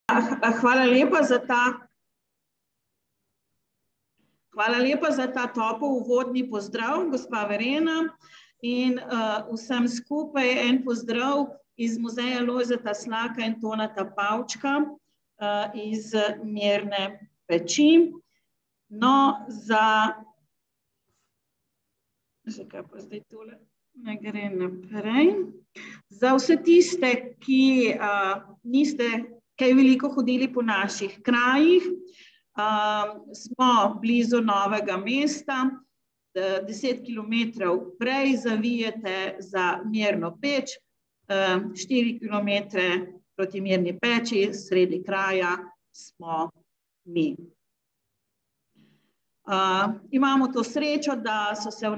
Hvala lepa za ta topel uvodni pozdrav, gospa Verena, in vsem skupaj en pozdrav iz Muzeja Lojzeta Slaka in Toneta Pavčka iz Mirne Peči. No, zakaj pa zdaj tole ne gre naprej? Za vse tiste, ki niste kaj veliko hodili po naših krajih, smo blizu Novega mesta, 10 kilometrov prej zavijete za Mirno Peč, 4 kilometre proti Mirni Peči, sredi kraja smo mi. Imamo to srečo, da sta se v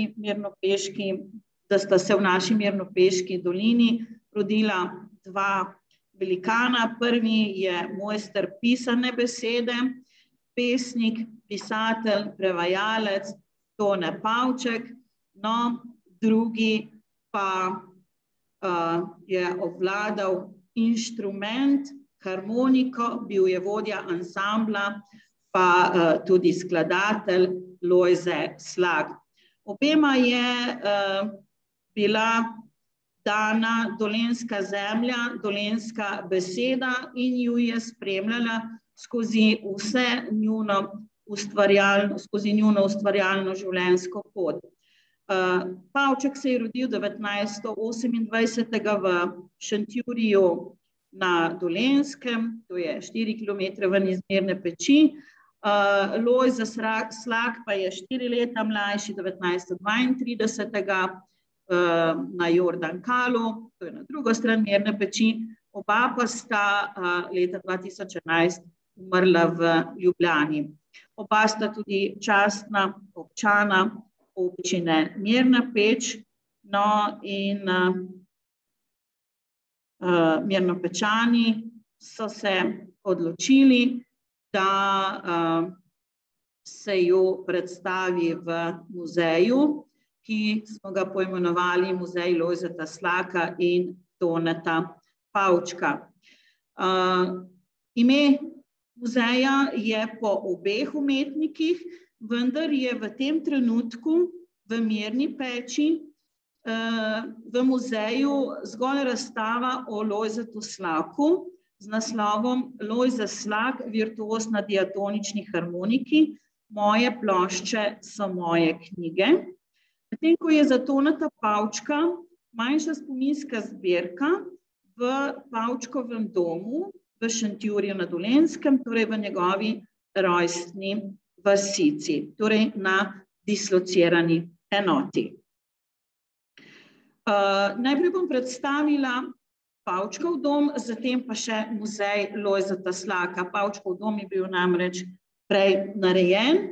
naši Mirnopeški dolini rodila dva velikana. Prvi je mojster pisane besede, pesnik, pisatelj, prevajalec Tone Pavček, no, drugi pa je obvladal inštrument, harmoniko, bil je vodja ansambla, pa tudi skladatelj Lojze Slak. Obema je bila dana dolenjska zemlja, dolenjska beseda in ju je spremljala skozi njuno ustvarjalno življenjsko pot. Pavček se je rodil 1928 v Šentjuriju na Dolenjskem, to je 4 kilometre ven iz Mirne Peči. Lojze Slak pa je 4 leta mlajši, 1932 na Jordankalu, to je na drugo stran Mirne Peči. Oba pa sta leta 2011 umrla v Ljubljani. Oba sta tudi častna občana občine Mirna Peč, no, in Mirnopečani so se odločili, da se ju predstavi v muzeju, ki smo ga poimenovali Muzej Lojzeta Slaka in Toneta Pavčka. Ime muzeja je po obeh umetnikih, vendar je v tem trenutku v Mirni Peči v muzeju zgolj razstava o Lojzetu Slaku z naslovom Lojze Slak, virtuoz na diatonični harmoniki, moje plošče so moje knjige. Medtem ko je za Toneta Pavčka manjša spominska zbirka v Pavčkovem domu v Šentjurju na Dolenjskem, torej v njegovi rojstni vasici, torej na dislocirani enoti. Najprej bom predstavila Pavčkov dom, zatem pa še muzej Lojzeta Slaka. Pavčkov dom je bil namreč prej narejen.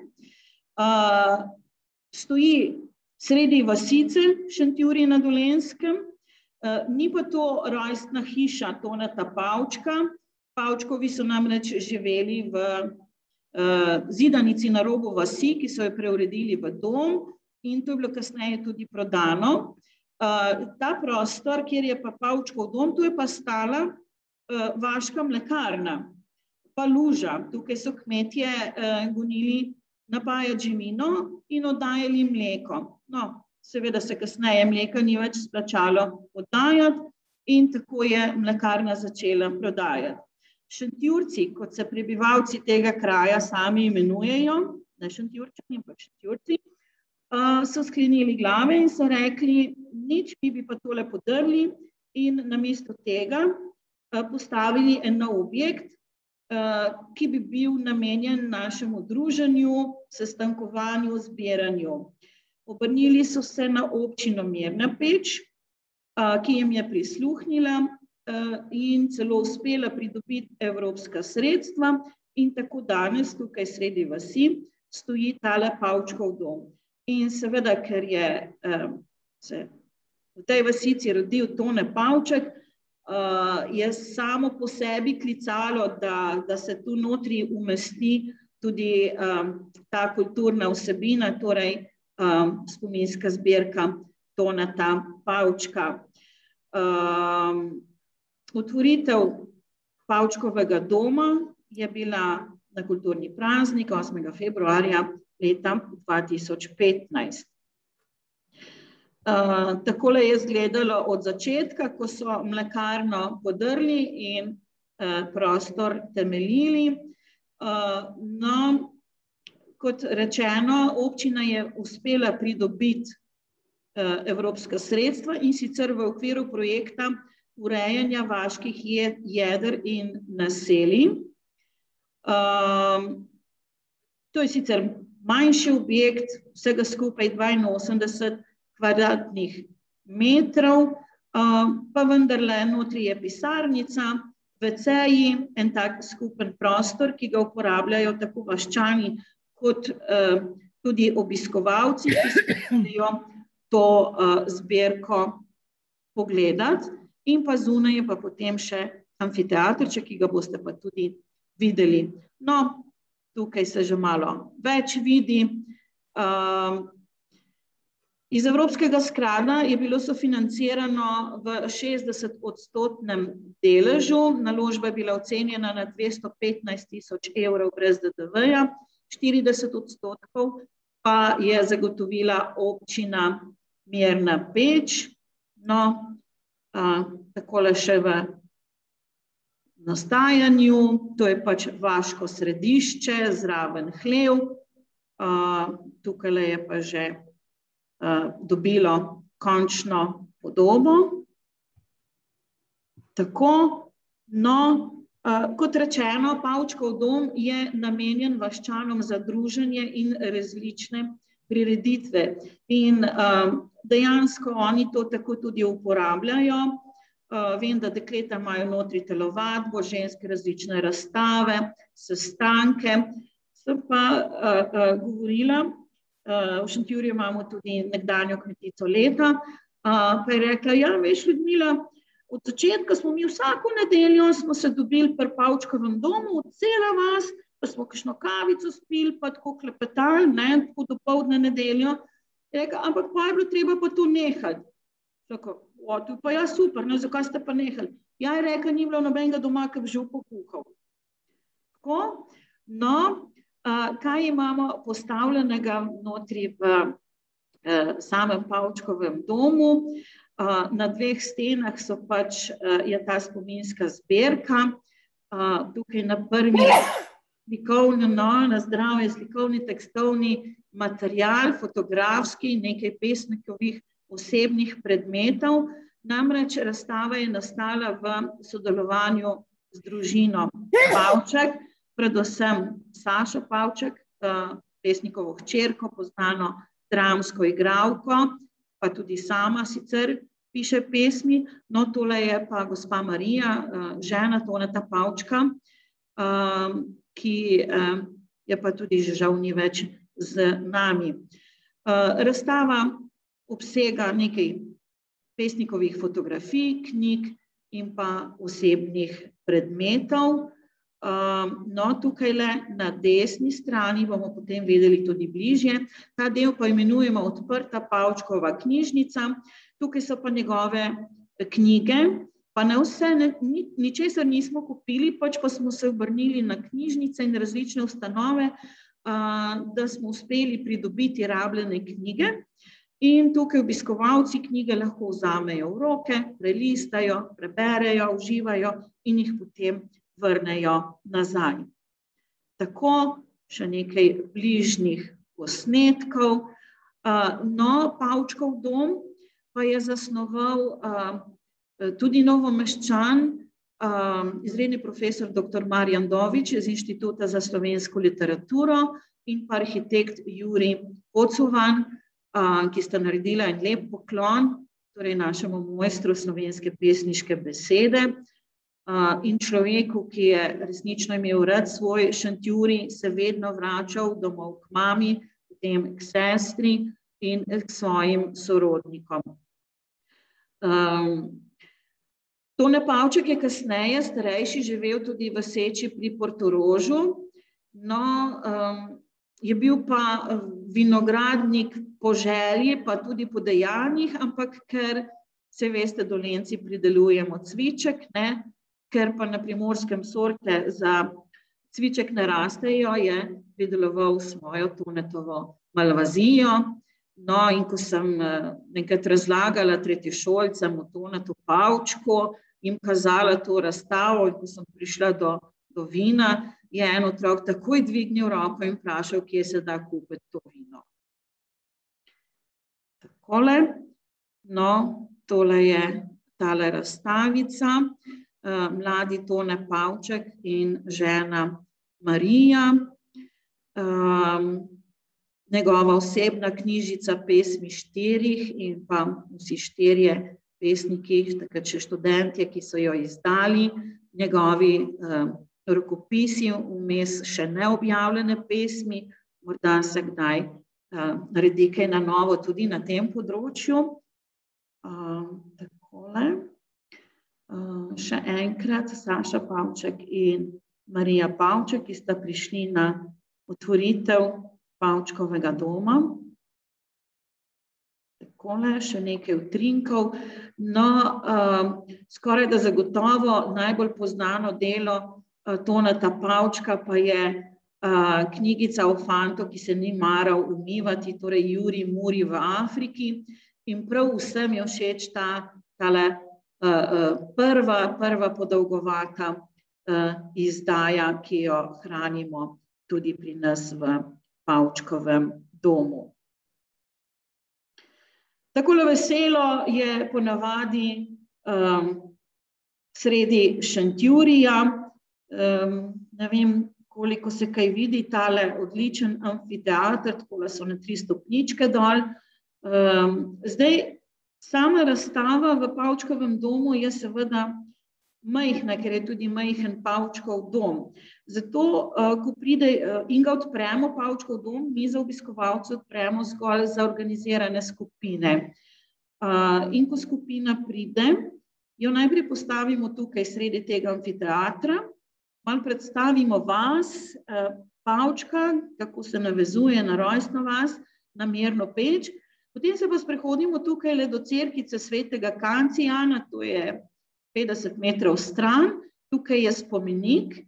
Stoji sredi vasice Šentjurji na Dolenjskem, ni pa to rojstna hiša Toneta Pavčka. Pavčkovi so namreč živeli v zidanici na robu vasi, ki so jo preuredili v dom, in to je bilo kasneje tudi prodano. Ta prostor, kjer je pa Pavčkov dom, tu je pa stala vaška mlekarna, pa luža. Tukaj so kmetje gonili napajat živino in oddajali mleko. No, seveda se kasneje mleka ni več splačalo oddajati in tako je mlekarna začela prodajati. Šentjurci, kot se prebivalci tega kraja sami imenujejo, ne Šentjurčani, ampak Šentjurci, so sklenili glave in so rekli, nič, mi bi pa tole podrli in namesto tega postavili en nov objekt, ki bi bil namenjen našemu druženju, sestankovanju, zbiranju. Obrnili so se na občino Mirna Peč, ki jim je prisluhnila in celo uspela pridobiti evropska sredstva, in tako danes tukaj sredi vasi stoji tale Pavčkov dom. In seveda, ker je se v tej vasici rodil Tone Pavček, je samo po sebi klicalo, da se tu notri umesti tudi ta kulturna vsebina, torej spominska zbirka Toneta Pavčka. Otvoritev Pavčkovega doma je bila na kulturni praznik 8. februarja leta 2015. Takole je izgledalo od začetka, ko so mlekarno podrli in prostor temeljili. No, kot rečeno, občina je uspela pridobiti evropska sredstva in sicer v okviru projekta urejanja vaških jeder in naselij. To je sicer manjši objekt, vsega skupaj 82 kvadratnih metrov, pa vendarle notri je pisarnica, WC-ji, en tak skupen prostor, ki ga uporabljajo tako vaščani kot tudi obiskovalci, ki smejo to zbirko pogledati, in pa zunaj je pa potem še amfiteatrček, ki ga boste pa tudi videli. No, tukaj se že malo več vidi. Iz Evropskega sklada je bilo sofinancirano v 60% deležu, naložba je bila ocenjena na 215.000 evrov brez DDV-ja, 40% pa je zagotovila občina Mirna Peč. No, takole še v nastajanju, to je pač vaško središče, zraven hlev, tukaj je pa že dobilo končno podobo. Tako, no, kot rečeno, Pavčkov dom je namenjen vaščanom za druženje in različne prireditve. In dejansko oni to tako tudi uporabljajo. Vem, da dekleta imajo notri telovadbo, ženske različne razstave, sestanke. Sem pa govorila, v Šentjurju imamo tudi nekdanjo kmetico leta, pa je rekla, ja, veš, Ljudmila, od začetka smo mi vsako nedeljo smo se dobili pri Pavčkovem domu, cela vas, pa smo kakšno kavico spili, pa tako klepetali, ne, tako dopoldne nedeljo. Rekla, ampak pa je bilo treba pa to nehati. Tako, to pa ja super, ne, zakaj ste pa nehali? Ja, je rekla, ni bilo nobenega doma, ki bi že pokuhal. Tako, no, kaj imamo postavljenega notri v samem Pavčkovem domu? Na dveh stenah so pač, je ta spominska zbirka, tukaj na prvi slikovni, no, na zdravje, slikovni, tekstovni material, fotografski, nekaj pesnikovih osebnih predmetov. Namreč razstava je nastala v sodelovanju z družino Pavček, predvsem Sašo Pavček, pesnikovo hčerko, poznano dramsko igralko, pa tudi sama sicer piše pesmi. No, tole je pa gospa Marija, žena Toneta Pavčka, ki je pa tudi že žal ni več z nami. Razstava obsega nekaj pesnikovih fotografij, knjig in pa osebnih predmetov. No, tukaj na desni strani bomo potem videli tudi bližje. Ta del pa imenujemo Odprta Pavčkova knjižnica. Tukaj so pa njegove knjige, pa ne vse, ničesar nismo kupili, pač pa smo se obrnili na knjižnice in različne ustanove, da smo uspeli pridobiti rabljene knjige. In tukaj obiskovalci knjige lahko vzamejo v roke, prelistajo, preberejo, uživajo in jih potem vrnejo nazaj. Tako, še nekaj bližnjih posnetkov. No, Pavčkov dom pa je zasnoval tudi Novomeščan, izredni profesor dr. Marjan Dovič iz Inštituta za slovensko literaturo in pa arhitekt Jurij Pocovan, ki sta naredila en lep poklon, torej našemu mojstru slovenske pesniške besede, in človeku, ki je resnično imel rad svoj Šentjurij, se vedno vračal domov k mami, potem k sestri in k svojim sorodnikom. Tone Pavček je kasneje, starejši, živel tudi v Seči pri Portorožu. No, je bil pa vinogradnik po želji, pa tudi po dejanjih, ampak ker, se veste, Dolenjci pridelujemo cviček, ne, ker pa na Primorskem sorte za cviček ne rastejo, je prideloval svojo Tonetovo malvazijo. No, in ko sem enkrat razlagala tretješolcem o Tonetu Pavčku, jim kazala to razstavo, in ko sem prišla do vina, je en otrok takoj dvignil roko in vprašal, kje se da kupiti to vino. Takole, no, tole je tale razstavica, mladi Tone Pavček in žena Marija, njegova osebna knjižica Pesmi štirih in pa vsi štirje pesniki, takrat še študentje, ki so jo izdali, njegovi rokopisi, vmes še neobjavljene pesmi, morda se kdaj naredi kaj na novo tudi na tem področju. Takole. Še enkrat Saša Pavček in Marija Pavček, ki sta prišli na otvoritev Pavčkovega doma. Takole, še nekaj utrinkov. No, skoraj da zagotovo najbolj poznano delo Toneta Pavčka pa je knjigica o fantu, ki se ni maral umivati, torej Juri Muri v Afriki. In prav vsem je všeč tale prva podolgovata izdaja, ki jo hranimo tudi pri nas v Pavčkovem domu. Takole veselo je ponavadi sredi Šentjurija. Ne vem, koliko se kaj vidi, tale odličen amfiteater, takole so na 3 stopničke dol. Zdaj, sama razstava v Pavčkovem domu je seveda majhna, ker je tudi majhen Pavčkov dom. Zato, ko pride in ga odpremo, Pavčkov dom, mi za obiskovalce odpremo zgolj za organizirane skupine. In ko skupina pride, jo najprej postavimo tukaj sredi tega amfiteatra, malo predstavimo vas, Pavčka, kako se navezuje na rojstno vas, na Mirno Peč. Potem se pa sprehodimo tukaj do cerkvice svetega Kancijana, to je 50 metrov stran, tukaj je spomenik,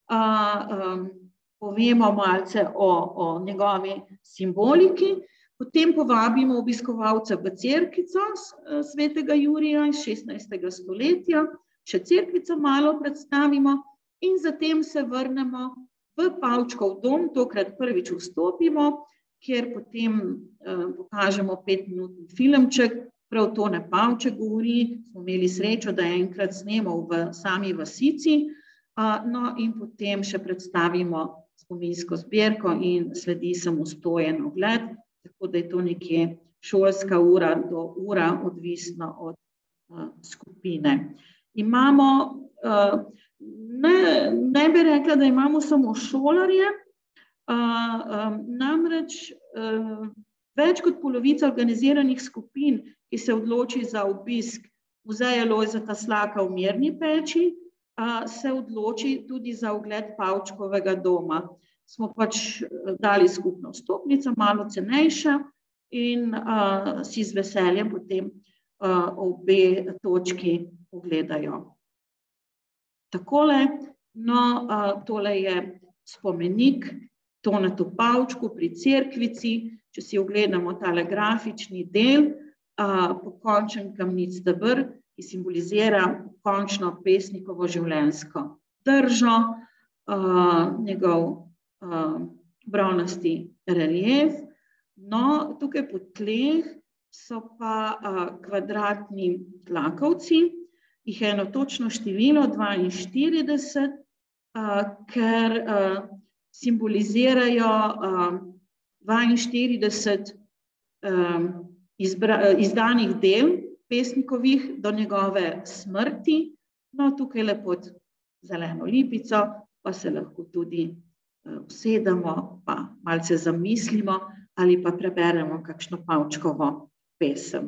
povemo malce o njegovi simboliki, potem povabimo obiskovalce v cerkvico svetega Jurija iz 16. stoletja, še cerkvico malo predstavimo in zatem se vrnemo v Pavčkov dom, tokrat prvič vstopimo, kjer potem pokažemo 5-minutni filmček, prav Tone Pavček govori, smo imeli srečo, da je enkrat snemal v sami vasici, no in potem še predstavimo spominsko zbirko in sledi samostojen ogled, tako da je to nekje šolska ura do ura, odvisno od skupine. Imamo, ne bi rekla, da imamo samo šolarje, namreč več kot polovica organiziranih skupin, ki se odloči za obisk muzeja Lojzeta Slaka v Mirni Peči, se odloči tudi za ogled Pavčkovega doma. Smo pač dali skupno vstopnico, malo cenejša in si z veseljem potem obe točki ogledajo. Takole, no, tole je spomenik Tonetu Pavčku pri cerkvici, če si ogledamo tale grafični del, pokončen kamnit steber, ki simbolizira končno pesnikovo življenjsko držo, njegov bronasti relief. No, tukaj po tleh so pa kvadratni tlakovci, jih je eno točno število, 42, ker simbolizirajo 42 izdanih del pesnikovih do njegove smrti. No, tukaj pod zeleno lipico pa se lahko tudi usedemo, pa malce zamislimo ali pa preberemo kakšno Pavčkovo pesem.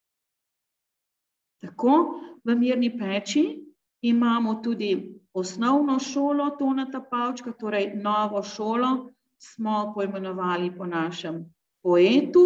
Tako, v Mirni Peči imamo tudi osnovno šolo Toneta Pavčka, torej novo šolo smo poimenovali po našem poetu.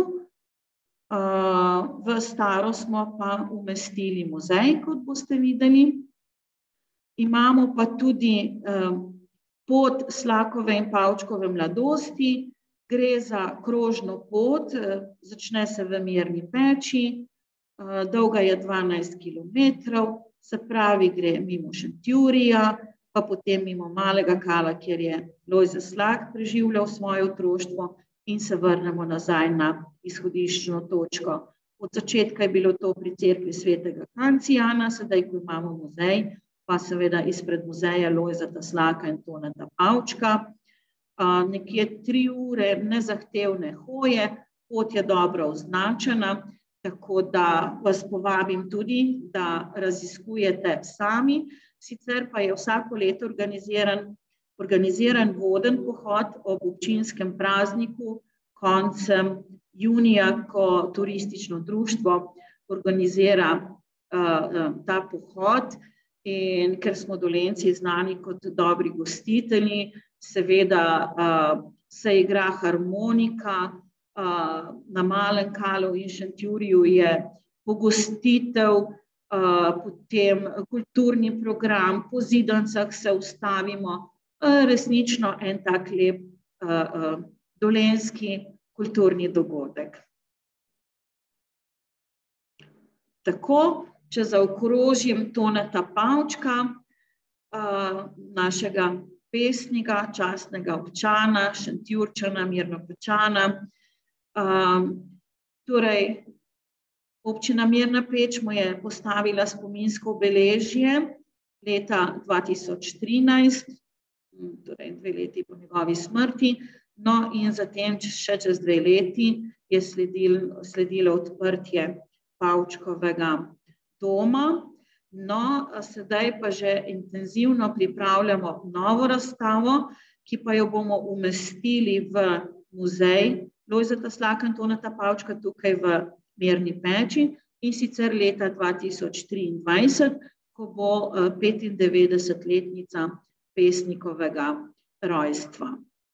V staro smo pa umestili muzej, kot boste videli. Imamo pa tudi pot Slakove in Pavčkove mladosti. Gre za krožno pot, začne se v Mirni Peči, dolga je 12 kilometrov, se pravi, gre mimo Šentjurija, pa potem mimo Malega Kala, kjer je Lojze Slak preživljal svoje otroštvo, in se vrnemo nazaj na izhodiščno točko. Od začetka je bilo to pri cerkvi svetega Kancijana, sedaj, ko imamo muzej, pa seveda izpred muzeja Lojzeta Slaka in Toneta Pavčka. Nekje 3 ure nezahtevne hoje, pot je dobro označena, tako da vas povabim tudi, da raziskujete sami. Sicer pa je vsako leto organiziran voden pohod ob občinskem prazniku koncem junija, ko turistično društvo organizira ta pohod. In ker smo Dolenjci znani kot dobri gostitelji, seveda se igra harmonika, na Malem Kalu in Šentjuriju je pogostitev, potem kulturni program, po zidancah se ustavimo, resnično en tak lep dolenjski kulturni dogodek. Tako, če zaokrožim Toneta Pavčka, našega pesnika, častnega občana, Šentjurčana, Mirnopečana. Torej, občina Mirna Peč mu je postavila spominsko obeležje leta 2013, torej 2 leti po njegovi smrti, no in zatem še čez 2 leti je sledilo odprtje Pavčkovega doma. No, sedaj pa že intenzivno pripravljamo novo razstavo, ki pa jo bomo umestili v muzej Lojzeta Slaka in Toneta Pavčka tukaj v Mirni Peči, in sicer leta 2023, ko bo 95-letnica pesnikovega rojstva.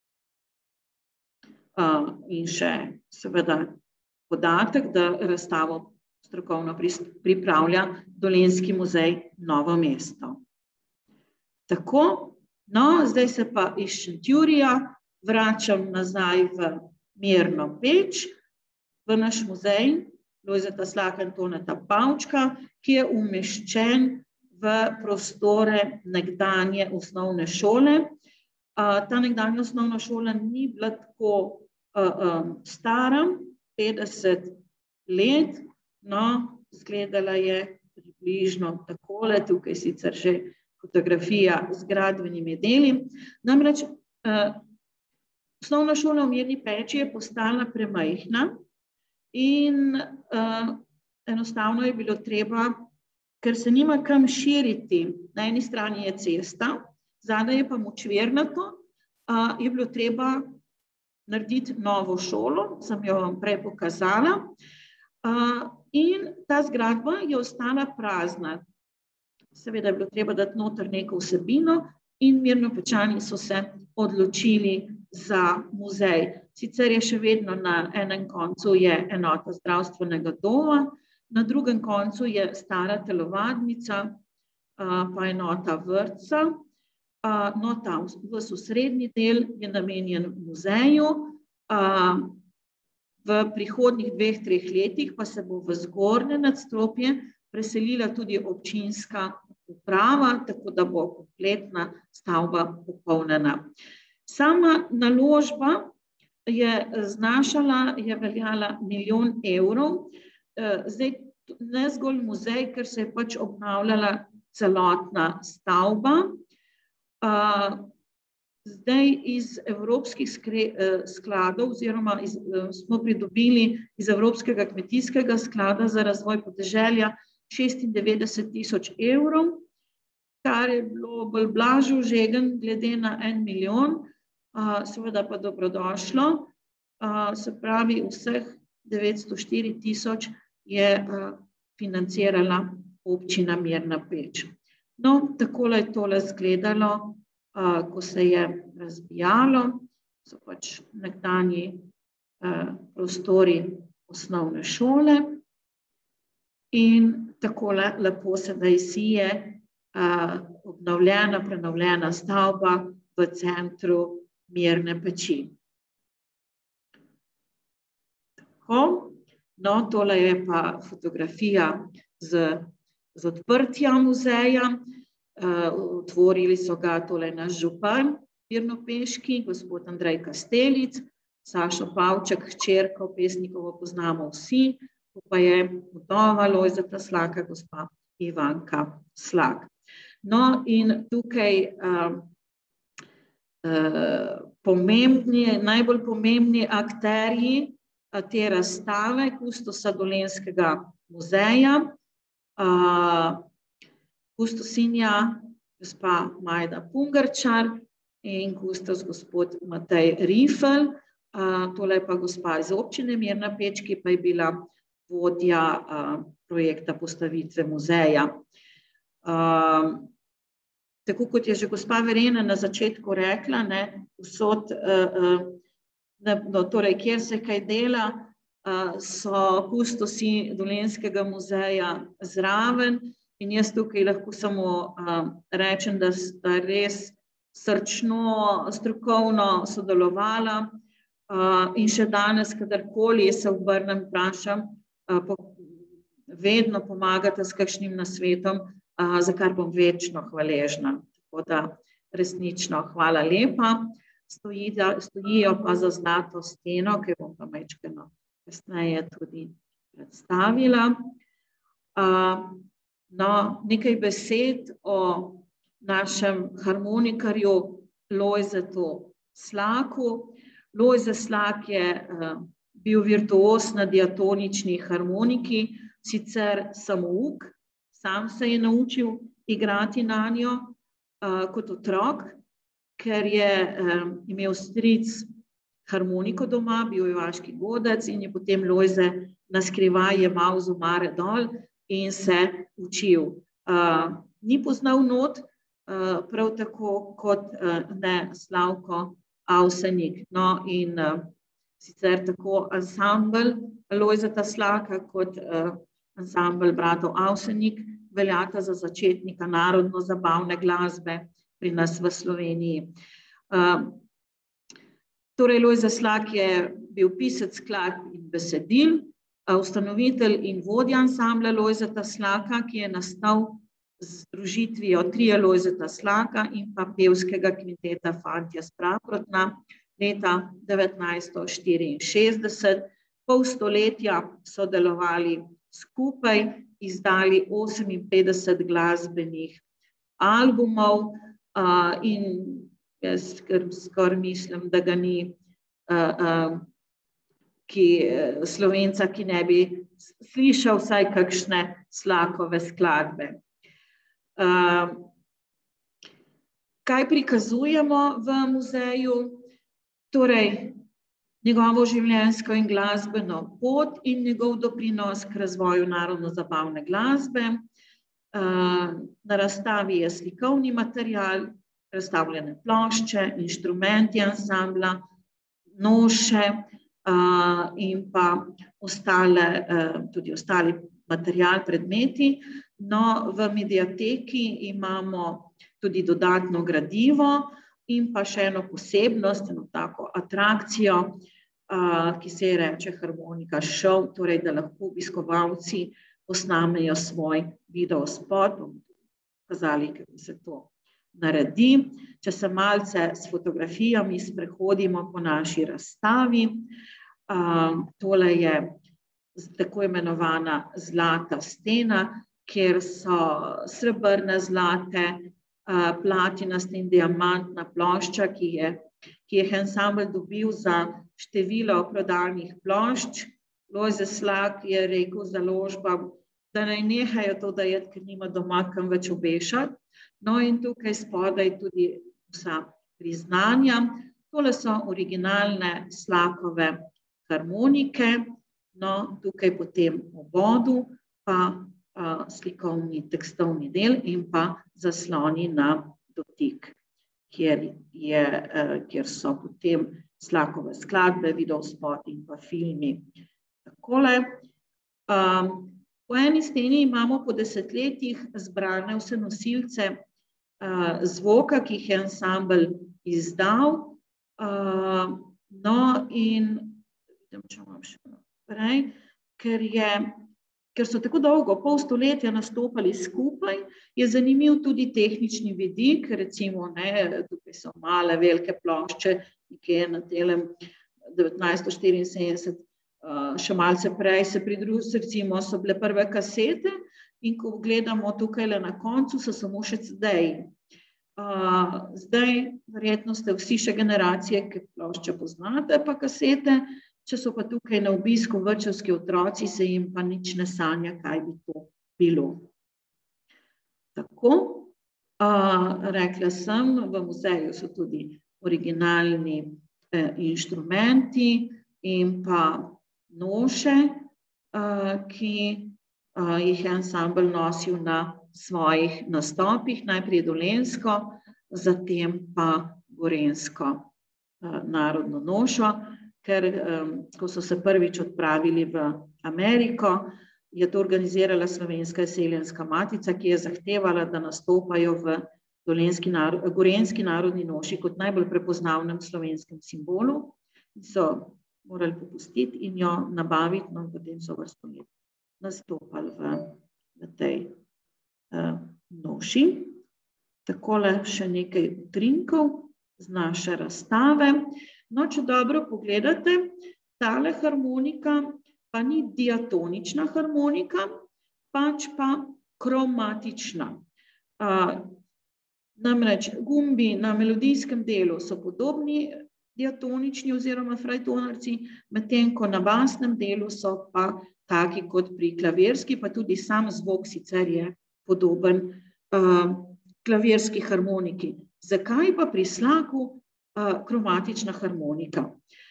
In še seveda podatek, da razstavo strokovno pripravlja Dolenjski muzej Novo mesto. Tako, no, zdaj se pa iz Šentjurija vračam nazaj v Mirno Peč, v naš muzej Lojzeta Slaka in Toneta Pavčka, ki je umeščen v prostore nekdanje osnovne šole. Ta nekdanja osnovna šola ni bila tako stara, 50 let, no, izgledala je približno takole, tukaj sicer že fotografija z gradbenimi deli. Namreč osnovna šola v Mirni Peči je postala premajhna in enostavno je bilo treba, ker se nima kam širiti, na eni strani je cesta, zadaj je pa močvirnato, je bilo treba narediti novo šolo, sem jo vam prej pokazala, in ta zgradba je ostala prazna. Seveda je bilo treba dati noter neko vsebino in Mirnopečani so se odločili za muzej. Sicer je še vedno na enem koncu je enota zdravstvenega doma, na drugem koncu je stara telovadnica, pa enota vrtca. No, tam v osrednji del je namenjen muzeju. V prihodnjih 2-3 letih pa se bo v zgornje nadstropje preselila tudi občinska uprava, tako da bo kompletna stavba popolnjena. Sama naložba je veljala 1 milijon evrov. Zdaj ne zgolj muzej, ker se je pač obnavljala celotna stavba. Zdaj iz evropskih skladov oziroma smo pridobili iz Evropskega kmetijskega sklada za razvoj podeželja 96 000 evrov, kar je bilo bolj blažjo žegen glede na 1 milijon, seveda pa dobrodošlo. Se pravi, vseh 904 000 je financirala občina Mirna Peč. No, takole je tole izgledalo, ko se je razbijalo, so pač nekdanji prostori osnovne šole in takole lepo sedaj sije prenovljena stavba v centru Mirne peči. Tako, no, tole je pa fotografija z odprtja muzeja. Otvorili so ga tole naš župan mirnopeški, gospod Andrej Kastelic, Sašo Pavček, hčerko pesnikovo poznamo vsi, pa je vdova Lojzeta Slaka, gospa Ivanka Slak. No, in tukaj najbolj pomembni akterji te razstave, kustosa Dolenjskega muzeja, kustosinja gospa Majda Pungarčar in kustos gospod Matej Rifel. Tole je pa gospa iz občine Mirna Peč, ki pa je bila vodja projekta postavitve muzeja. Tako kot je že gospa Verena na začetku rekla, torej, kjer se kaj dela, so kustosi Dolenjskega muzeja zraven in jaz tukaj lahko samo rečem, da sta res srčno, strokovno sodelovala in še danes, kadarkoli se obrnem, vprašam, vedno pomagate s kakšnim nasvetom, za kar bom večno hvaležna. Tako da resnično hvala lepa. Stojijo pa za zlato steno, ki bom pa majčkeno kasneje tudi predstavila. No, nekaj besed o našem harmonikarju Lojzetu Slaku. Lojze Slak je bil virtuoz na diatonični harmoniki, sicer samouk, sam se je naučil igrati na njo kot otrok, ker je imel stric harmoniko doma, bil je vaški godec in je potem Lojze na skrivaj jemal z omare dol in se učil. Ni poznal not, prav tako kot ne Slavko Avsenik. No, in sicer tako ansambel Lojzeta Slaka kot ansambel bratov Avsenik veljata za začetnika narodno-zabavne glasbe pri nas v Sloveniji. Torej, Lojze Slak je bil pisec skladb in besedil, ustanovitelj in vodja ansambla Lojzeta Slaka, ki je nastal z združitvijo tria Lojzeta Slaka in pa pevskega kvinteta Fantje s Praprotna leta 1964. Pol stoletja so delovali skupaj, izdali 58 glasbenih albumov in jaz skoraj mislim, da ga ni Slovenca, ki ne bi slišal vsaj kakšne Slakove skladbe. Kaj prikazujemo v muzeju? Torej, njegovo življenjsko in glasbeno pot in njegov doprinos k razvoju narodno-zabavne glasbe. Na razstavi je slikovni material, razstavljene plošče, inštrumenti ansambla, noše in pa tudi ostali material, predmeti. No, v mediateki imamo tudi dodatno gradivo in pa še eno posebnost, eno tako atrakcijo, ki se je reče Harmonika Show, torej da lahko obiskovalci posnamejo svoj videospot, bomo pokazali, kako se to naredi. Če se malce s fotografijami sprehodimo po naši razstavi, tole je tako imenovana zlata stena, kjer so srebrne, zlate, platinaste in diamantna plošča, ki jih ansambel dobil za število prodanih plošč. Lojze Slak je rekel založbam, da naj nehajo to dajati, ker nima doma kam več obešati. No in tukaj spodaj tudi vsa priznanja. Tole so originalne Slakove harmonike, no tukaj potem obodu pa slikovni tekstovni del in pa zasloni na dotik, kjer so potem Slakove skladbe, videospoti in pa filmi. Takole. Po eni steni imamo po desetletjih zbrane vse nosilce zvoka, ki jih je ansambel izdal. No, in vidim, če imam še naprej, ker so tako dolgo, pol stoletja nastopali skupaj, je zanimiv tudi tehnični vidik, recimo, tukaj so male, velike plošče, nekje na telem 1974, še malce prej se pridružili, recimo, so bile prve kasete in ko gledamo tukaj na koncu, so samo še CD-ji. Zdaj, verjetno ste vsi še generacije, ki plošče poznate, pa kasete. Če so pa tukaj na obisku vrtčevski otroci, se jim pa nič ne sanja, kaj bi to bilo. Tako, rekla sem, v muzeju so tudi originalni inštrumenti in pa noše, ki jih je ansambel nosil na svojih nastopih, najprej dolenjsko, zatem pa gorenjsko narodno nošo, ker ko so se prvič odpravili v Ameriko, je to organizirala Slovenska izseljenska matica, ki je zahtevala, da nastopajo v gorenjski narodni noši kot najbolj prepoznavnem slovenskem simbolu. So morali popustiti in jo nabaviti, no potem so vrsto let nastopali v tej noši. Takole še nekaj utrinkov z naše razstave. No, če dobro pogledate, tale harmonika pa ni diatonična harmonika, pač pa kromatična. Namreč gumbi na melodijskem delu so podobni diatonični oziroma frajtonarci, medtem ko na basnem delu so pa taki kot pri klavirski, pa tudi sam zvok sicer je podoben klavirski harmoniki. Zakaj pa pri Slaku kromatična harmonika?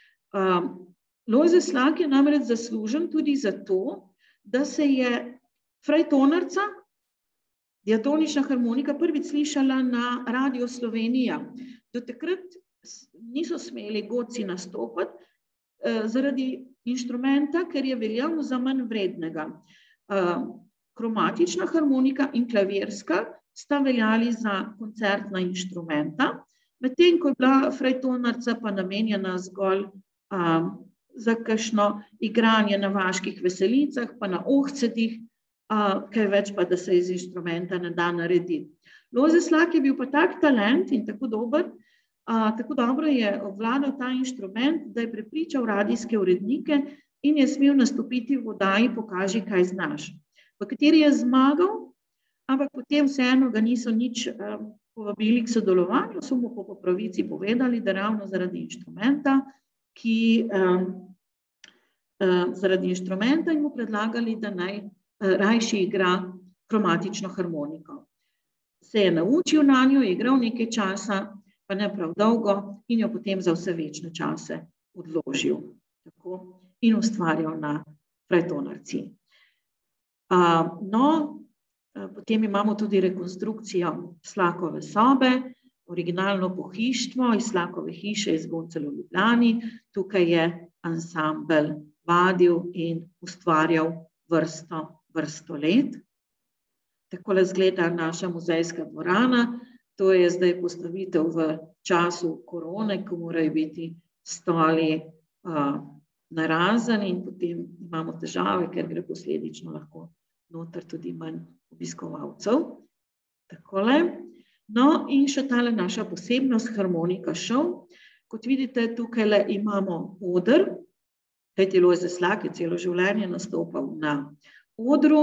Lojze Slak je namreč zaslužen tudi zato, da se je frajtonarca, diatonična harmonika, prvič slišala na Radio Slovenija. Do takrat niso smeli godci nastopati zaradi inštrumenta, ker je veljal za manj vrednega. Kromatična harmonika in klavirska sta veljali za koncertna inštrumenta, medtem ko je bila frajtonarca pa namenjena zgolj za kakšno igranje na vaških veselicah, pa na ohcetih, kaj več pa, da se iz inštrumenta ne da narediti. Lojze Slak je bil pa tak talent in tako dobro je obvladal ta inštrument, da je prepričal radijske urednike in je smel nastopiti v oddaji Pokaži, kaj znaš, v kateri je zmagal, ampak potem vseeno ga niso nič povabili k sodelovanju, so mu po pravici povedali, da ravno zaradi inštrumenta, in mu predlagali, da naj rajši igra kromatično harmoniko. Se je naučil na njo, je igral nekaj časa, pa ne prav dolgo, in jo potem za vse večne čase odložil. Tako, in ustvarjal na frajtonarci. Potem imamo tudi rekonstrukcijo Slakove sobe, originalno pohištvo iz Slakove hiše iz Goncelj v Ljubljani. Tukaj je ansambel vadil in ustvarjal vrsto let. Takole izgleda naša muzejska dvorana. To je zdaj postavitev v času korone, ko morajo biti stoli narazen in potem imamo težave, ker gre posledično lahko noter tudi manj obiskovalcev. Takole. No, in še tale naša posebnost, harmonika šov. Kot vidite, tukaj imamo oder, kajti Lojze Slak je celo življenje nastopal na odru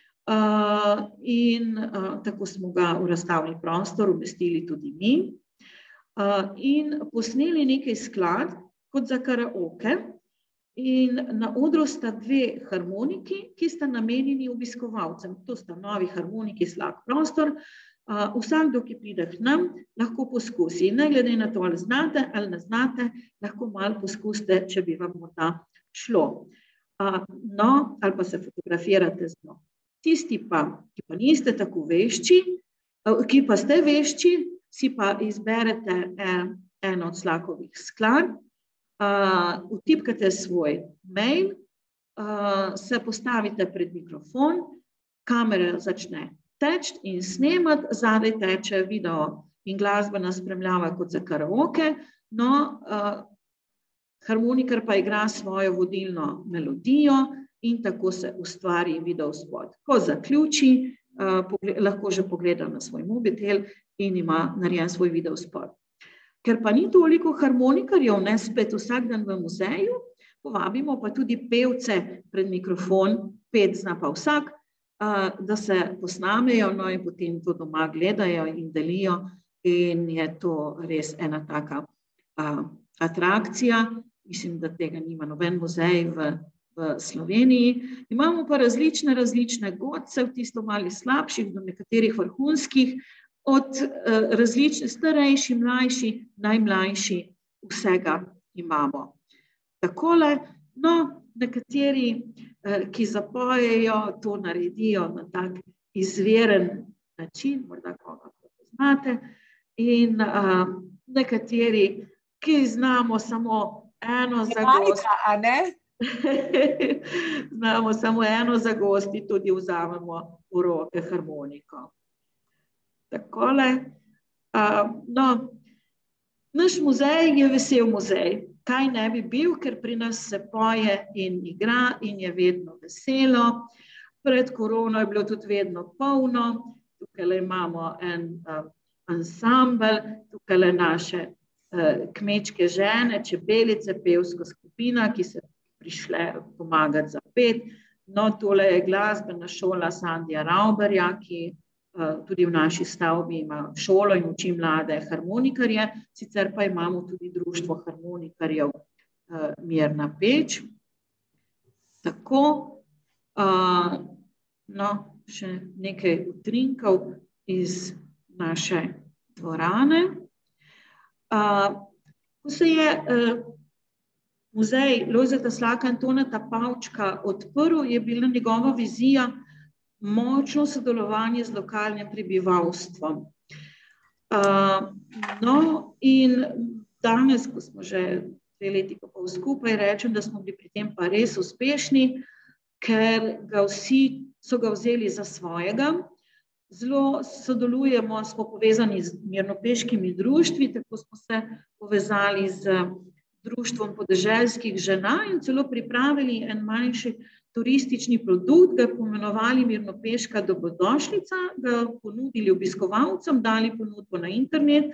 in tako smo ga v razstavni prostor umestili tudi mi in posneli nekaj skladb kot za karaoke. In na odru sta dve harmoniki, ki sta namenjeni obiskovalcem. To sta novi harmoniki Slak prostor. Vsakdo, ki pride k nam, lahko poskusi. Ne glede na to, ali znate ali ne znate, lahko malo poskusite, če bi vam morda šlo. No, ali pa se fotografirate z njo. Tisti pa, ki pa niste tako vešči, ki pa ste vešči, si pa izberete eno od Slakovih skladb, vtipkate svoj mail se postavite pred mikrofon, kamera začne teči in snemati, zadaj teče video in glasbena spremljava kot za karaoke, no, harmonikar pa igra svojo vodilno melodijo in tako se ustvari videospot. Ko zaključi, lahko že pogleda na svoj mobitel in ima narejen svoj videospot. Ker pa ni toliko harmonikarjev, ne spet vsak dan v muzeju, povabimo pa tudi pevce pred mikrofon, pet zna pa vsak, da se posnamejo, no in potem to doma gledajo in delijo in je to res ena taka atrakcija. Mislim, da tega nima noben muzej v Sloveniji. Imamo pa različne godce, tisto mali slabših do nekaterih vrhunskih, od različnih, starejši, mlajši, najmlajši, vsega imamo. Takole, no, nekateri, ki zapojejo, to naredijo na tak izveren način, morda koga poznate, in nekateri, ki znamo samo eno zagosti, znamo samo eno zagosti, tudi vzamemo v roke harmoniko. Takole, no, naš muzej je vesel muzej. Kaj ne bi bil, ker pri nas se poje in igra in je vedno veselo. Pred korono je bilo tudi vedno polno. Tukaj imamo en ansambel, tukaj naše kmečke žene, čebelice, pevska skupina, ki se prišle pomagati za pet. No, tole je glasbena šola Sandija Rauberja, ki tudi v naši stavbi ima šolo in uči mlade harmonikarje, sicer pa imamo tudi društvo harmonikarjev Mirna Peč. Tako, no, še nekaj utrinkov iz naše dvorane. Ko se je muzej Lojzeta Slaka in Toneta Pavčka odprl, je bila njegova vizija močno sodelovanje z lokalnim prebivalstvom. No, in danes, ko smo že 2 leti pa pol skupaj, rečem, da smo bili pri tem pa res uspešni, ker ga vsi so ga vzeli za svojega. Zelo sodelujemo, smo povezani z mirnopeškimi društvi, tako smo se povezali z Društvom podeželskih žena in celo pripravili en manjši turistični produkt, ga pomenovali Mirnopeška dobrodošlica, ga ponudili obiskovalcem, dali ponudbo na internet.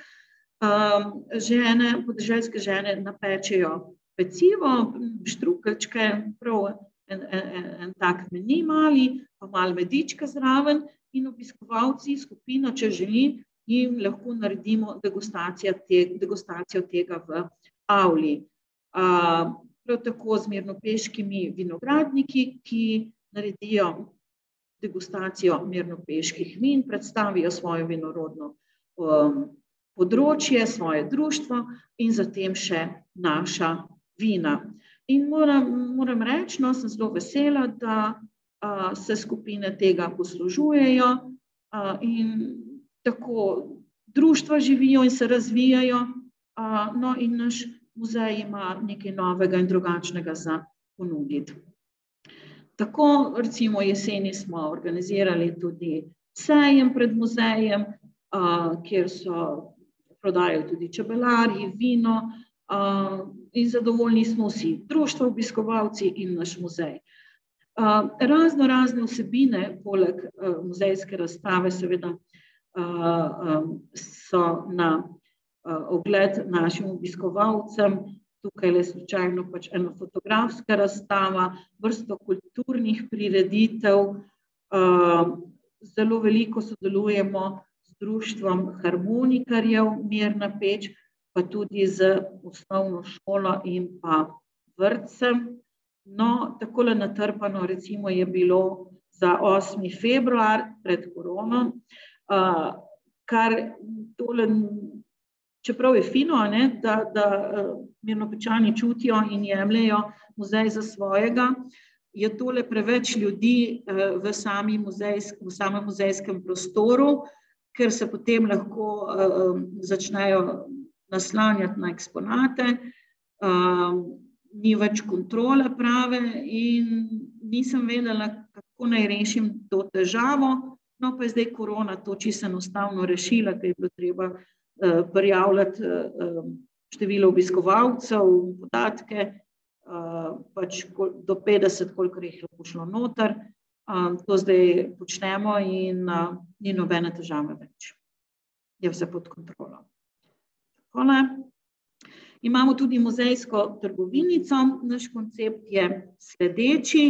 Podeželske žene napečejo pecivo, štrukeljčke, prav en tak meni mali, pa malo medička zraven in obiskovalci, skupina, če želi, jim lahko naredimo degustacijo tega v avli. Prav tako z mirnopeškimi vinogradniki, ki naredijo degustacijo mirnopeških vin, predstavijo svoje vinorodno področje, svoje društvo in zatem še naša vina. In moram reči, no, sem zelo vesela, da se skupine tega poslužujejo in tako društva živijo in se razvijajo, no in naš muzej ima nekaj novega in drugačnega za ponuditi. Tako, recimo jeseni smo organizirali tudi sejem pred muzejem, kjer so prodajali tudi čebelarji, vino in zadovoljni smo vsi, društvo, obiskovalci in naš muzej. Razne vsebine, poleg muzejske razstave, seveda so na ogled našim obiskovalcem. Tukaj je slučajno pač ena fotografska razstava, vrsto kulturnih prireditev. Zelo veliko sodelujemo z društvom harmonikarjev Mirna Peč, pa tudi z osnovno šolo in pa vrtcem. No, takole natrpano recimo je bilo za 8. februar pred korono, kar tole, čeprav je fino, da Mirnopečani čutijo in jemljejo muzej za svojega, je tole preveč ljudi v samem muzejskem prostoru, ker se potem lahko začnejo naslanjati na eksponate. ni več kontrole prave in nisem vedela, kako naj rešim to težavo. No, pa je zdaj korona to čisto enostavno rešila, ker je bilo treba prijavljati število obiskovalcev, podatke, pač do 50, kolikor jih je pošlo noter. To zdaj počnemo in ni nobene težave več. Je vse pod kontrolo. Takole. Imamo tudi muzejsko trgovinico. Naš koncept je sledeči.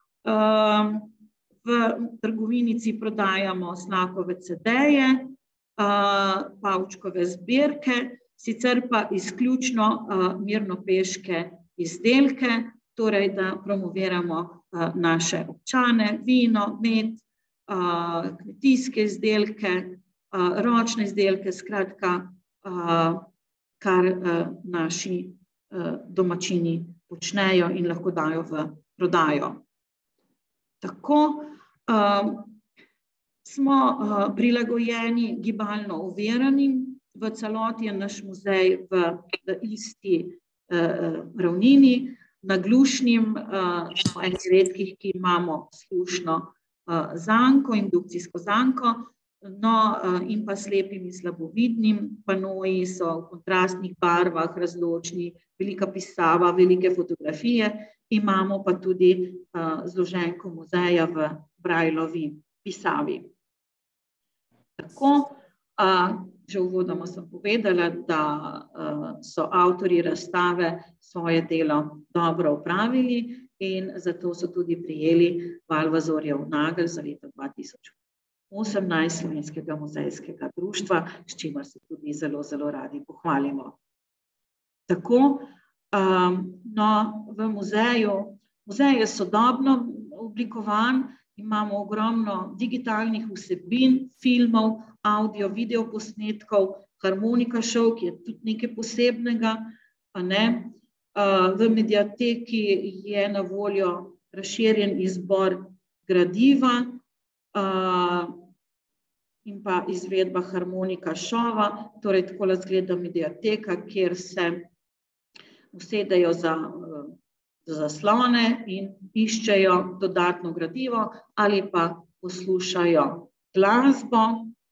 V trgovinici prodajamo Slakove CD-je, Pavčkove zbirke, sicer pa izključno mirnopeške izdelke, torej da promoviramo naše občane, vino, med, kmetijske izdelke, ročne izdelke, skratka, kar naši domačini počnejo in lahko dajo v prodajo. Tako smo prilagojeni gibalno oviranim, v celoti je naš muzej v isti ravnini, naglušnim, smo eni redkih, ki imamo slušno zanko, indukcijsko zanko, no in pa slepim in slabovidnim. Panoji so v kontrastnih barvah, razločni, velika pisava, velike fotografije, imamo pa tudi zloženko muzeja v Braillovi pisavi. Tako, že uvodoma sem povedala, da so avtorji razstave svoje delo dobro opravili in zato so tudi prejeli Valvazorjev nagelj za leto 2018 Slovenskega muzejskega društva, s čimer se tudi zelo, zelo radi pohvalimo. Tako, no, v muzeju, muzej je sodobno oblikovan, imamo ogromno digitalnih vsebin, filmov, audio, video posnetkov, harmonika šov, ki je tudi nekaj posebnega, pa ne. V mediateki je na voljo razširjen izbor gradiva in pa izvedba harmonika šova, torej takole izgleda mediateka, kjer se usedejo za zaslone in iščejo dodatno gradivo ali pa poslušajo glasbo.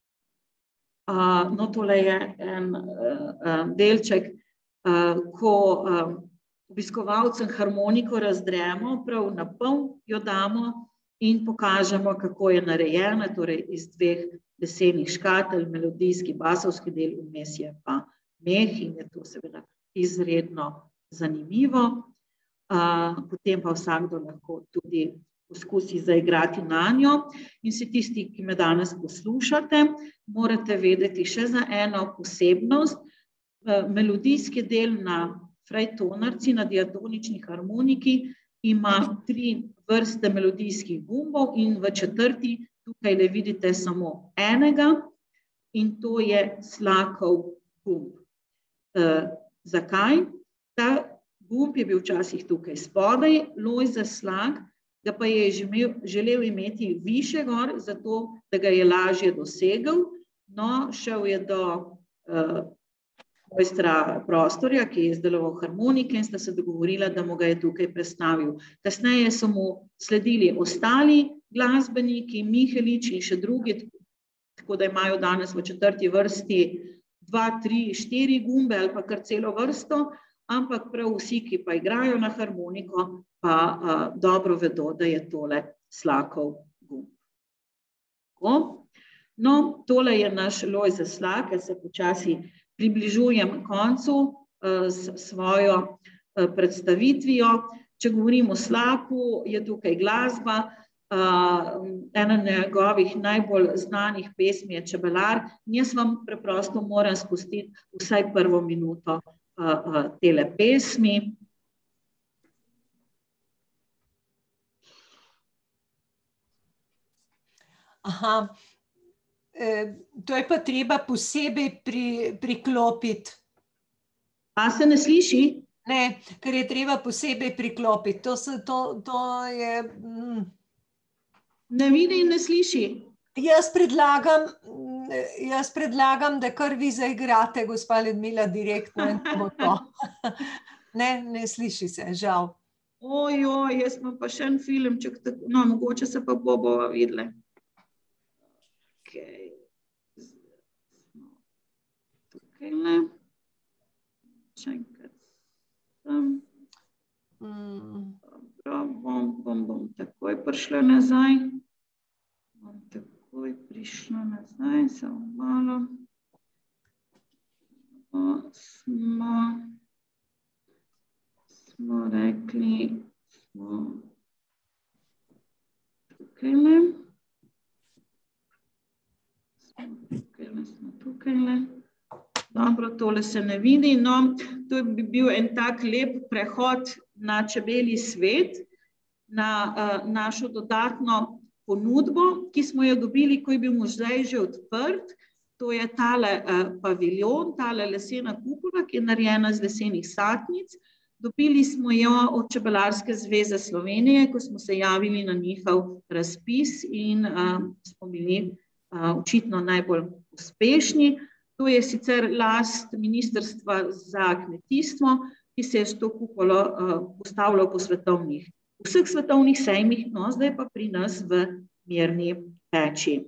No, tole je en delček, ko obiskovalcem harmoniko razdremo, prav na pol jo damo in pokažemo, kako je narejena, torej iz dveh lesenih škatelj, melodijski, basovski del, vmes je pa meh in je to seveda izredno zanimivo. Potem pa vsakdo lahko tudi poskusi zaigrati nanjo. In vsi tisti, ki me danes poslušate, morate vedeti še za eno posebnost. Melodijski del na frajtonarci, na diatonični harmoniki, ima 3 vrste melodijskih gumbov in v četrti tukaj le vidite samo enega in to je Slakov gumb. Zakaj? Ta gumb je bil včasih tukaj spodaj, Lojze Slak ga pa je želel imeti višje gor, zato da ga je lažje dosegel. No, šel je do mojstra prostorja, ki je izdeloval harmonike in sta se dogovorila, da mu ga je tukaj prestavil. Kasneje so mu sledili ostali glasbeniki, Mihelič in še drugi, tako da imajo danes v četrti vrsti 2, 3, 4 gumbe ali pa kar celo vrsto, ampak prav vsi, ki pa igrajo na harmoniko, pa dobro vedo, da je tole Slakov gumb. No, tole je naš Lojze Slak, jaz se počasi približujem koncu s svojo predstavitvijo. Če govorim o Slaku, je tukaj glasba, ena njegovih najbolj znanih pesmi je Čebelar. Jaz vam preprosto moram spustiti vsaj prvo minuto tele pesmi. Aha, to je pa treba posebej priklopiti. A se ne sliši? Ne, ker je treba posebej priklopiti. To je... Ne vidi in ne sliši. Jaz predlagam, da kar vi zaigrate, gospa Ljudmila, direktno in to bo to. Ne sliši se, žal. Ojoj, jaz imam pa še en filmček, no, mogoče se pa bova videli. Okay. Tukaj le. Še enkrat sem. Dobro, bom takoj prišla nazaj. Samo malo. Smo rekli, smo tukajle. Dobro, tole se ne vidi, no, to bi bil en tak lep prehod na čebelji svet, na našo dodatno ponudbo, ki smo jo dobili, ko je bil muzej že odprt. To je tale paviljon, tale lesena kupola, ki je narejena iz lesenih satnic. Dobili smo jo od Čebelarske zveze Slovenije, ko smo se javili na njihov razpis in smo bili očitno najbolj uspešni. To je sicer last Ministrstva za kmetijstvo, ki se je s to kupolo postavljal po vseh svetovnih sejmih, no, zdaj pa pri nas v Mirni Peči.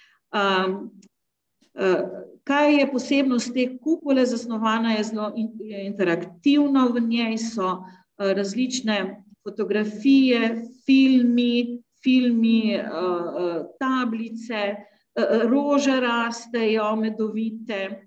Kaj je posebnost te kupole? Zasnovana je zelo interaktivno, v njej so različne fotografije, filmi, tablice, rože rastejo, medovite.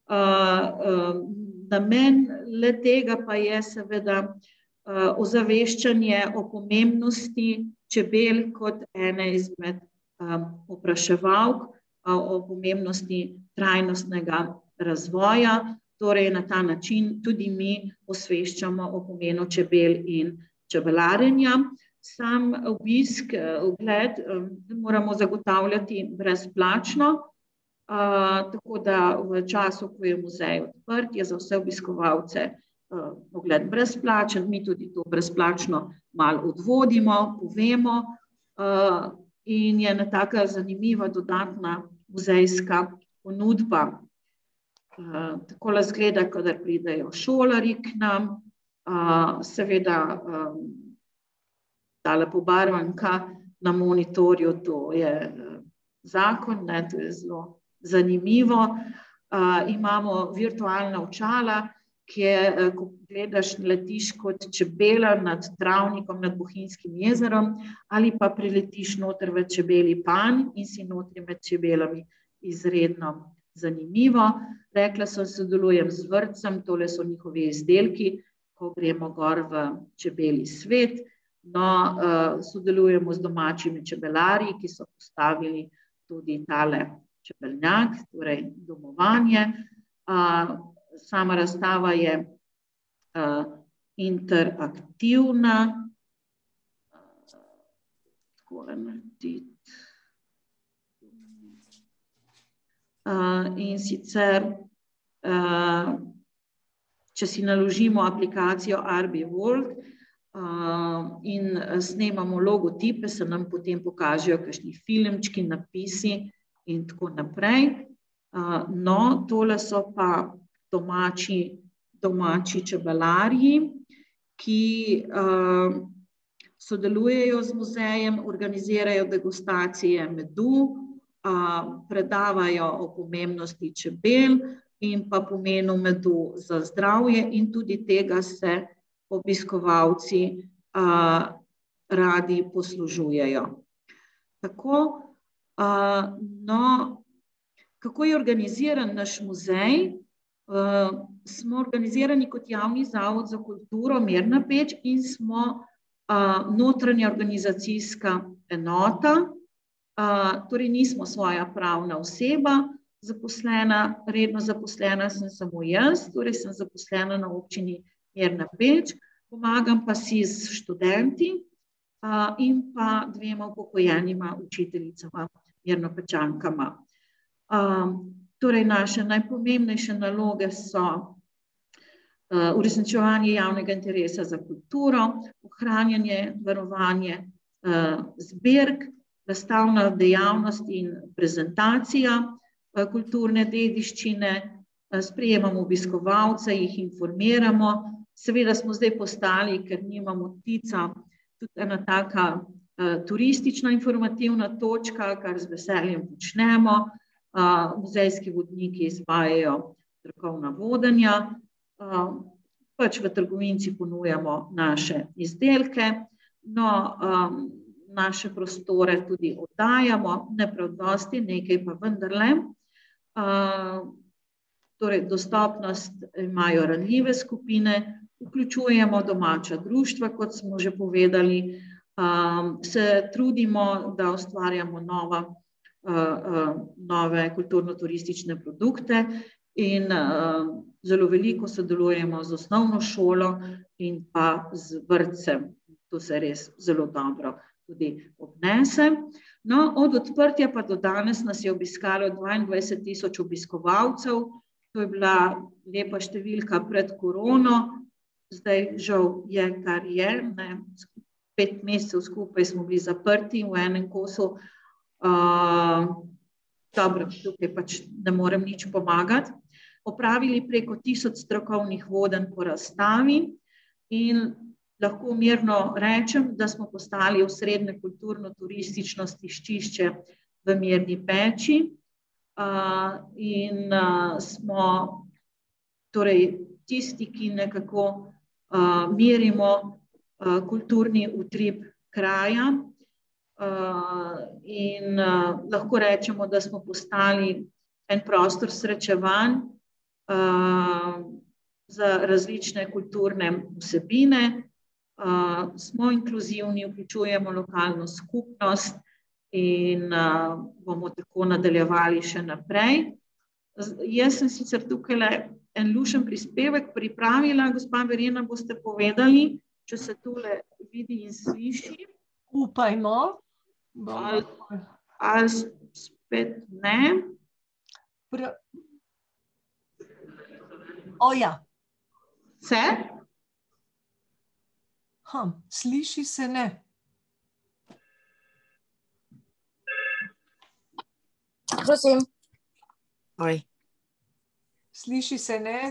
Namen le tega pa je seveda ozaveščanje o pomembnosti čebel kot ene izmed opraševalk, o pomembnosti trajnostnega razvoja, torej na ta način tudi mi osveščamo o pomenu čebel in čebelarjenja. Sam obisk, ogled moramo zagotavljati brezplačno, tako da v času, ko je muzej odprt, je za vse obiskovalce ogled brezplačen, mi tudi to brezplačno malo odvodimo, povemo in je ena taka zanimiva dodatna muzejska ponudba. Takole izgleda, kadar pridejo šolarji k nam, seveda tale pobarvanka na monitorju, to je zakon, to je zelo zanimivo. Imamo virtualna očala, kjer, ko gledaš, letiš kot čebela nad travnikom, nad Bohinjskim jezerom, ali pa priletiš noter v čebelji panj in si notri med čebelami. Izredno zanimivo. Rekla sem, sodelujem z vrtcem, tole so njihovi izdelki, ko gremo gor v čebelji svet. No, sodelujemo z domačimi čebelarji, ki so postavili tudi tale čebelnjak, torej domovanje. Sama razstava je interaktivna. Takole narediti. In sicer, če si naložimo aplikacijo RB World in snemamo logotipe, se nam potem pokažejo kakšni filmčki, napisi in tako naprej. No, tole so pa domači čebelarji, ki sodelujejo z muzejem, organizirajo degustacije medu, predavajo o pomembnosti čebel in pa pomenu medu za zdravje in tudi tega se obiskovalci radi poslužujejo. Tako, no, kako je organiziran naš muzej? Smo organizirani kot javni zavod za kulturo Mirna Peč in smo notranja organizacijska enota, torej nismo svoja pravna oseba, redno zaposlena sem samo jaz, torej sem zaposlena na občini Mirna Peč, pomagam pa si s študenti in pa dvema upokojenima učiteljicama, Mirnopečankama. Torej, naše najpomembnejše naloge so uresničevanje javnega interesa za kulturo, ohranjanje, varovanje zbirk, razstavna dejavnost in prezentacija kulturne dediščine, sprejemamo obiskovalce, jih informiramo, Seveda smo zdaj postali, ker nimamo Tica, tudi ena taka turistična informativna točka, kar z veseljem počnemo. Muzejski vodniki izvajajo strokovna vodenja, pač v trgovinci ponujamo naše izdelke, no, naše prostore tudi oddajamo, ne prav dosti, nekaj pa vendarle. Torej, dostopnost imajo ranljive skupine, vključujemo domača društva, kot smo že povedali, se trudimo, da ustvarjamo nove kulturno-turistične produkte in zelo veliko sodelujemo z osnovno šolo in pa z vrtcem. To se res zelo dobro tudi obnese. No, od odprtja pa do danes nas je obiskalo 22.000 obiskovalcev. To je bila lepa številka pred korono. Zdaj žal je, kar je. 5 mesecev skupaj smo bili zaprti v enem kosu. Dobro, tukaj pač ne morem nič pomagati. Opravili preko 1000 strokovnih vodenj po razstavi in lahko mirno rečem, da smo postali osrednje kulturno-turistično stičišče v Mirni Peči in smo torej tisti, ki nekako merimo kulturni utrip kraja in lahko rečemo, da smo postali en prostor srečevanj za različne kulturne vsebine. Smo inkluzivni, vključujemo lokalno skupnost in bomo tako nadaljevali še naprej. Jaz sem sicer tukaj en lušen prispevek pripravila, gospa Verena, boste povedali, če se tule vidi in sliši. Upajmo. Ali spet ne. Ja. Se? Sliši se ne. Prosim. Sliši se ne.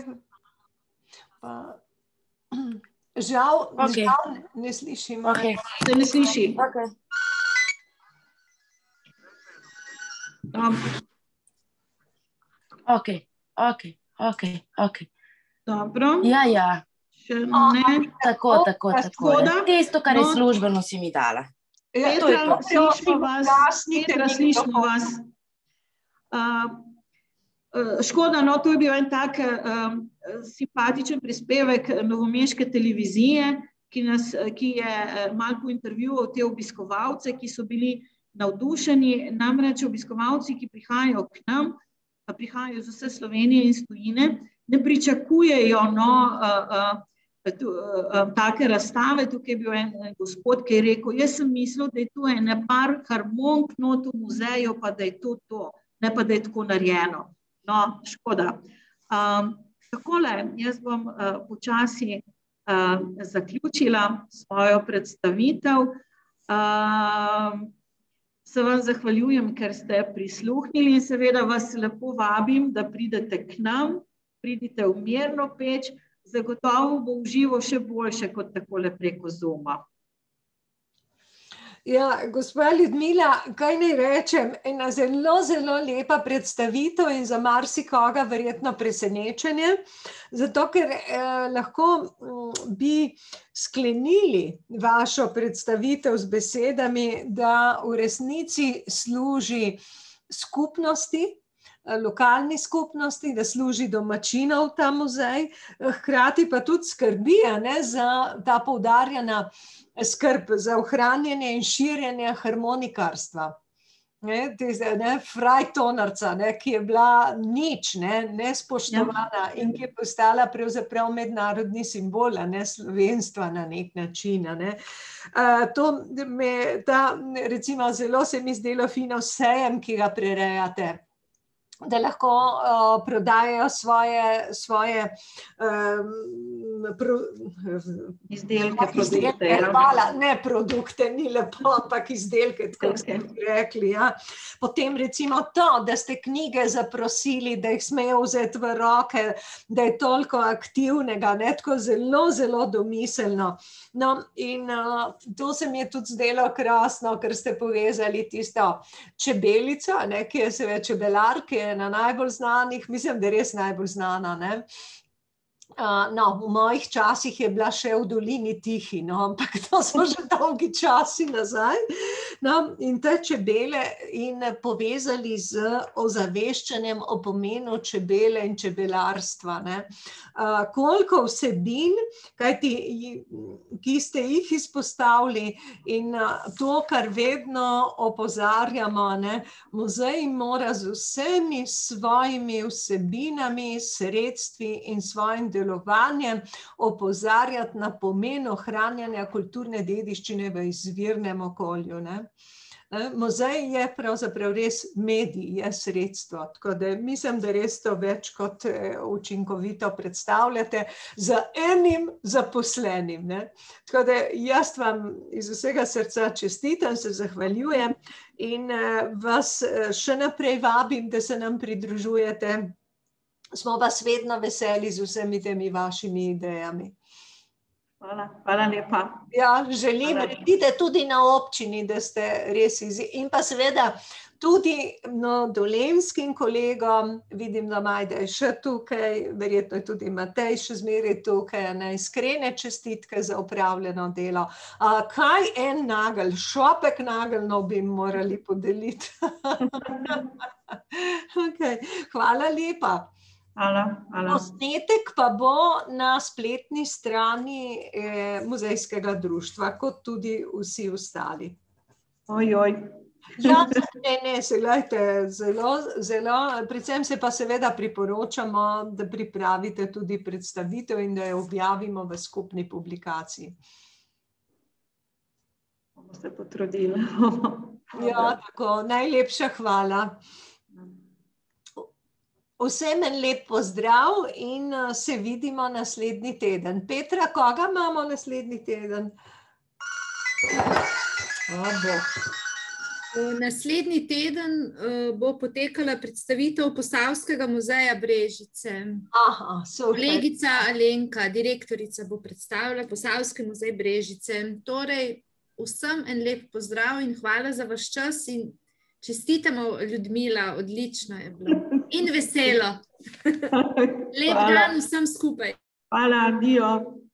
Žal ne slišimo. Se ne sliši. Dobro. Ja. Še ne. Tako. Tisto, kar je službeno, si mi dala. Petra, slišimo vas. Škoda, no, to je bil en tak simpatičen prispevek novomeške televizije, ki je malo pointervjuval te obiskovalce, ki so bili navdušeni. Namreč obiskovalci, ki prihajajo k nam, prihajajo iz vse Slovenije in iz tujine, ne pričakujejo take razstave. Tukaj je bil en gospod, ki je rekel, jaz sem mislil, da je tu ene par harmonik not v muzeju, pa da je to, ne pa da je tako narejeno. No, škoda. Takole, jaz bom počasi zaključila svojo predstavitev. Se vam zahvaljujem, ker ste prisluhnili in seveda vas lepo vabim, da pridete k nam, pridite v Mirno Peč, zagotovo bo v živo še boljše kot takole preko Zooma. Ja, gospa Ljudmila, kaj naj rečem, ena zelo lepa predstavitev in za marsikoga verjetno presenečenje, zato ker lahko bi sklenili vašo predstavitev z besedami, da v resnici služi skupnosti, lokalni skupnosti, da služi domačinov ta muzej, hkrati pa tudi skrbi za ta poudarjena skrb za ohranjanje in širjenje harmonikarstva. Frajtonarca, ki je bila nič, nespoštovana in ki je postala pravzaprav mednarodni simbol slovenstva na nek način. Recimo zelo se mi zdelo fino sejem, ki ga prirejate, da lahko prodajajo svoje izdelke, produkte. Hvala, ne produkte, ni lepo, ampak izdelke, tako ste rekli. Ja. Potem recimo to, da ste knjige zaprosili, da jih smejo vzeti v roke, da je toliko aktivnega, ne, tako zelo, zelo domiselno. No, in to se mi je tudi zdelo krasno, ker ste povezali tisto čebelico, ne, ki je seveda čebelar, ki je ena najbolj znanih, mislim, da je res najbolj znana, ne. No, v mojih časih je bila še v dolini Tihi, no, ampak to so že dolgi časi nazaj. No, in te čebele in povezali z ozaveščanjem o pomenu čebele in čebelarstva, ne. Koliko vsebin, kajti, ki ste jih izpostavili in to, kar vedno opozarjamo, ne, muzej mora z vsemi svojimi vsebinami, sredstvi in svojim delovanjem opozarjati na pomen ohranjanja kulturne dediščine v izvirnem okolju, ne. Muzej je pravzaprav res medij, je sredstvo, tako da mislim, da res to več kot učinkovito predstavljate z enim zaposlenim, ne. Tako da jaz vam iz vsega srca čestitam, se zahvaljujem in vas še naprej vabim, da se nam pridružujete. Smo vas vedno veseli z vsemi temi vašimi idejami. Hvala lepa. Ja, želim, vidite tudi na občini, da ste res in pa seveda tudi dolenjskim kolegom, vidim, da Majda je še tukaj, verjetno je tudi Matej še zmeraj tukaj, iskrene čestitke za opravljeno delo. Kaj en nagelj, šopek nageljnov bi morali podeliti. Okay. Hvala lepa. Hvala. Posnetek pa bo na spletni strani muzejskega društva, kot tudi vsi ostali. Ojoj. Ja, ne, se gledajte, zelo, predvsem se pa seveda priporočamo, da pripravite tudi predstavitev in da jo objavimo v skupni publikaciji. Bomo se potrudili. Ja, tako, najlepša hvala. Vsem en lep pozdrav in se vidimo naslednji teden. Petra, koga imamo naslednji teden? Naslednji teden bo potekala predstavitev Posavskega muzeja Brežice. Aha, super. Kolegica Alenka, direktorica, bo predstavila Posavski muzej Brežice. Torej, vsem en lep pozdrav in hvala za vaš čas in čestitamo, Ljudmila, odlično je bilo. In veselo. Lep dan vsem skupaj. Hvala, adijo.